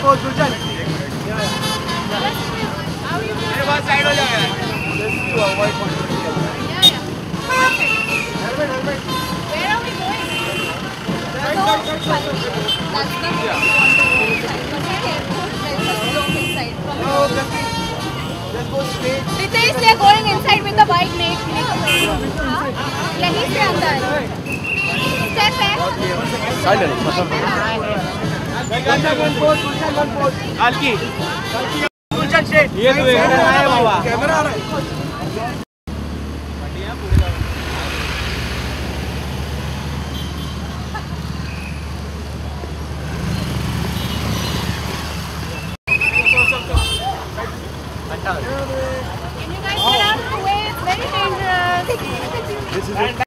pose, Gulshan. How you doing? Side ho jao yaar. Just to avoid controversy. Yeah. Helmet. Where are we going? That's the place you want to go inside. But be careful, there's a slope inside. No, just go straight. Ritesh, they are going inside with the bike, mate. यहीं से अंदर. Step back. Gulshan, one pose, Gulshan, one pose. Kalki. Gulshan, straight. ये तो एक है बाबा. Camera आ रहा है. Can you guys get out of the way? It's very dangerous. This is it.